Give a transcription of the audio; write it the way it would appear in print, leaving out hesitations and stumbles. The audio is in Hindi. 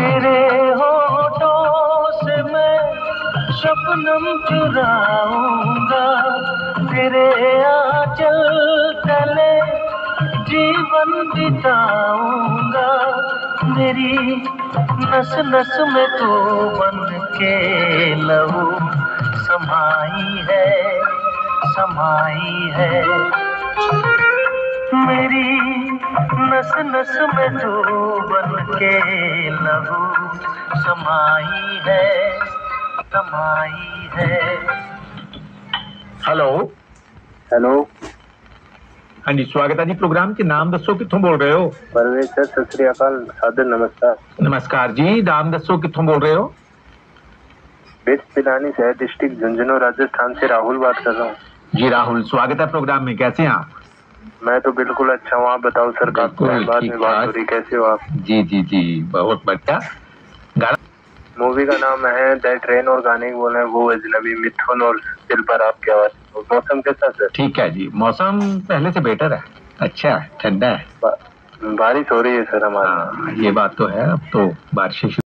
तेरे होठों से मैं शबनम चुराऊंगा, तेरे आंचल तले जीवन बिताऊंगा। मेरी नस नस में तो बन के लहू समाई है, समाई है। मेरी नस नस में तो बन के लहू समाई है, समाई है। Hello hello. हाँ जी, स्वागत है जी प्रोग्राम के। नाम दसो कित्थों बोल रहे हो? परवेज सर, सत श्री अकाल, सादर नमस्कार। नमस्कार जी, नाम दसो कित्थों बोल रहे हो? बेस्ट पिलानी शहर, डिस्ट्रिक्ट झुंझुनू, राजस्थान से राहुल बात कर रहा हूँ। जी राहुल, स्वागत है प्रोग्राम में। कैसे हैं आप? मैं तो बिल्कुल अच्छा हूँ, आप बताओ सर। काफी टाइम बाद में बात हो रही, कैसे हो आप? जी जी जी, बहुत बढ़िया। गाना मूवी का नाम है द ट्रेन और गाने की बोल रहे हैं वो अजनबी, मिथुन और दिल पर आपकी आवाज। मौसम कैसा सर? ठीक है जी, मौसम पहले से बेटर है, अच्छा है, ठंडा है। बारिश हो रही है सर हमारे यहाँ। हाँ ये बात तो है, अब तो बारिश